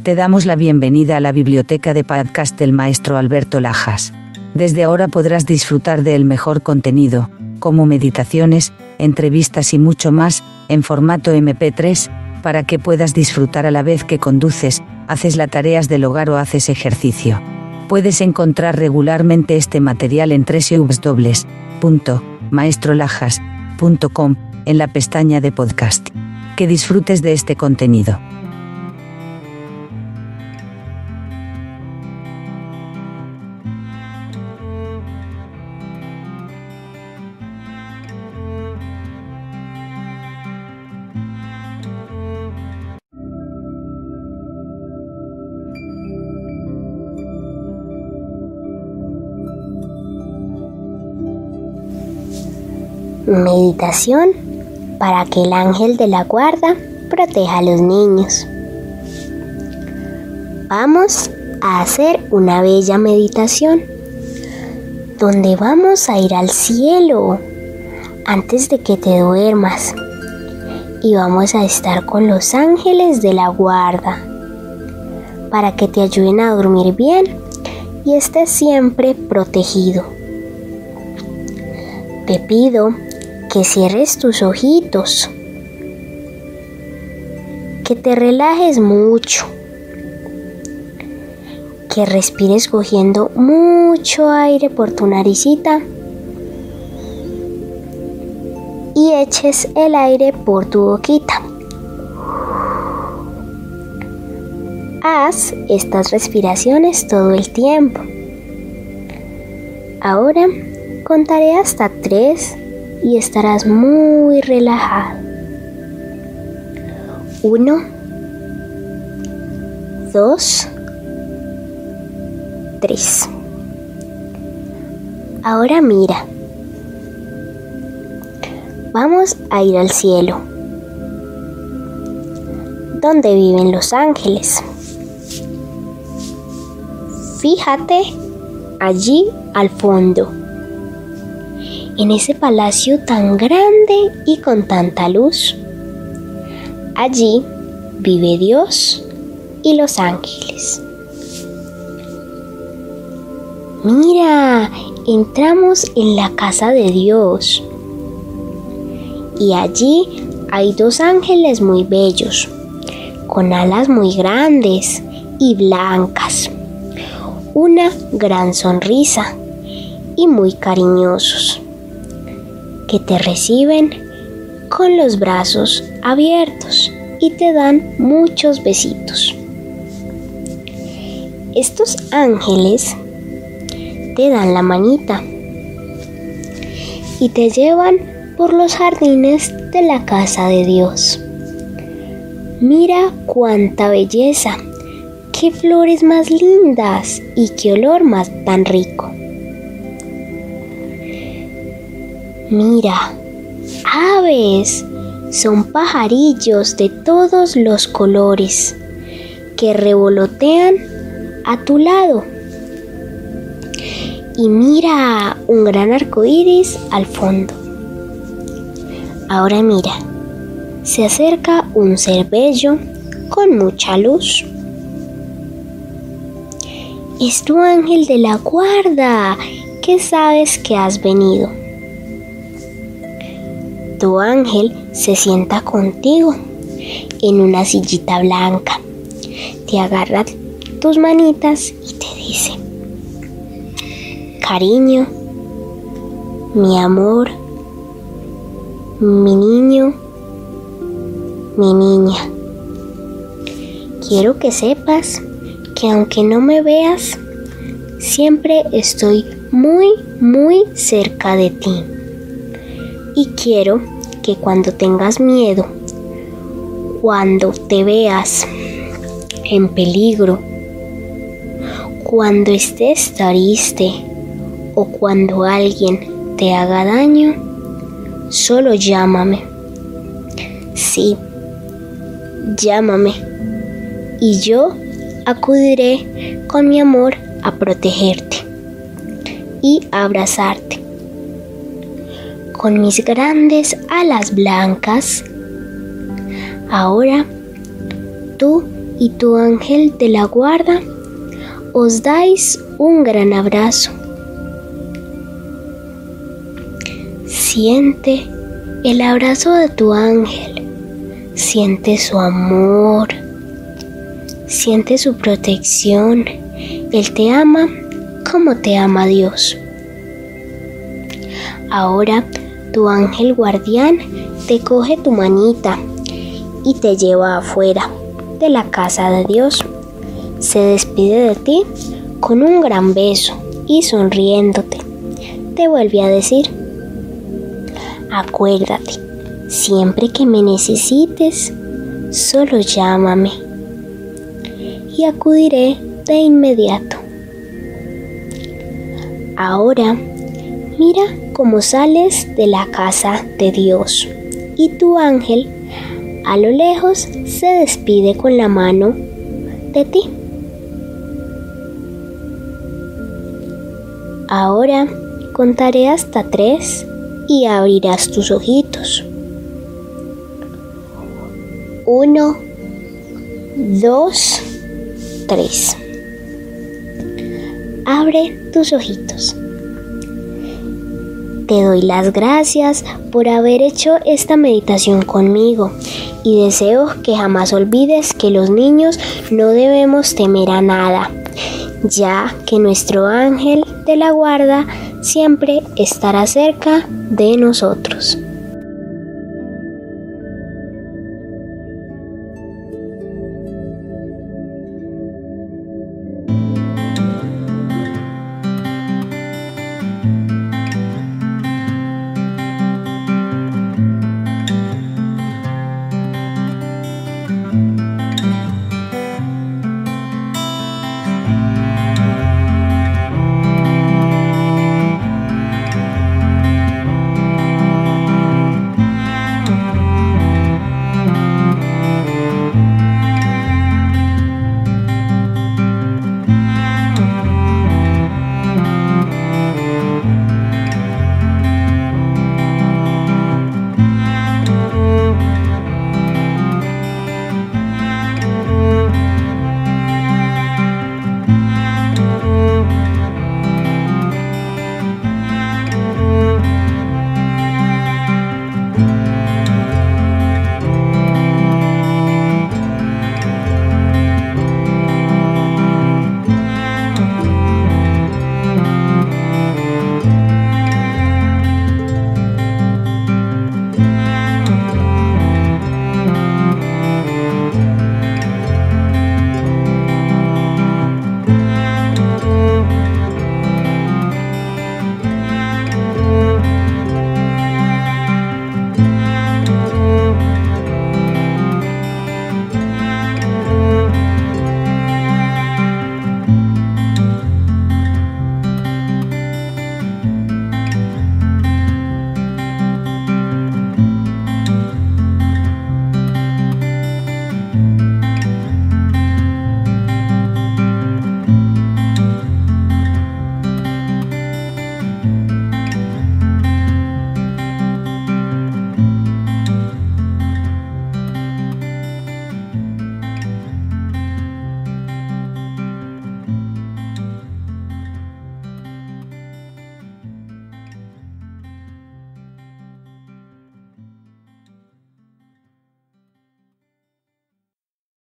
Te damos la bienvenida a la biblioteca de podcast del maestro Alberto Lajas. Desde ahora podrás disfrutar del mejor contenido, como meditaciones, entrevistas y mucho más, en formato MP3, para que puedas disfrutar a la vez que conduces, haces las tareas del hogar o haces ejercicio. Puedes encontrar regularmente este material en www.maestrolajas.com, en la pestaña de podcast. Que disfrutes de este contenido. Meditación para que el ángel de la guarda proteja a los niños. Vamos a hacer una bella meditación donde vamos a ir al cielo antes de que te duermas y vamos a estar con los ángeles de la guarda para que te ayuden a dormir bien y estés siempre protegido. Te pido que cierres tus ojitos, que te relajes mucho, que respires cogiendo mucho aire por tu naricita y eches el aire por tu boquita. Haz estas respiraciones todo el tiempo. Ahora contaré hasta 3 y estarás muy relajado. 1, 2, 3. Ahora mira. Vamos a ir al cielo, donde viven los ángeles. Fíjate allí al fondo, en ese palacio tan grande y con tanta luz. Allí vive Dios y los ángeles. Mira, entramos en la casa de Dios. Y allí hay 2 ángeles muy bellos, con alas muy grandes y blancas, una gran sonrisa y muy cariñosos, que te reciben con los brazos abiertos y te dan muchos besitos. Estos ángeles te dan la manita y te llevan por los jardines de la casa de Dios. Mira cuánta belleza, qué flores más lindas y qué olor más tan rico. Mira, aves, son pajarillos de todos los colores que revolotean a tu lado. Y mira, un gran arco iris al fondo. Ahora mira, se acerca un ser bello con mucha luz. Es tu ángel de la guarda, que sabes que has venido. Tu ángel se sienta contigo en una sillita blanca, te agarra tus manitas y te dice: cariño, mi amor, mi niño, mi niña, quiero que sepas que aunque no me veas, siempre estoy muy, muy cerca de ti. Y quiero que cuando tengas miedo, cuando te veas en peligro, cuando estés triste o cuando alguien te haga daño, solo llámame. Sí, llámame y yo acudiré con mi amor a protegerte y a abrazarte. Con mis grandes alas blancas, ahora tú y tu ángel de la guarda os dais un gran abrazo. Siente el abrazo de tu ángel, siente su amor, siente su protección. Él te ama como te ama Dios. Ahora tu ángel guardián te coge tu manita y te lleva afuera de la casa de Dios. Se despide de ti con un gran beso y sonriéndote te vuelve a decir: acuérdate, siempre que me necesites, solo llámame y acudiré de inmediato. Ahora mira cómo sales de la casa de Dios y tu ángel a lo lejos se despide con la mano de ti. Ahora contaré hasta 3 y abrirás tus ojitos. 1, 2, 3. Abre tus ojitos. Te doy las gracias por haber hecho esta meditación conmigo y deseo que jamás olvides que los niños no debemos temer a nada, ya que nuestro ángel de la guarda siempre estará cerca de nosotros.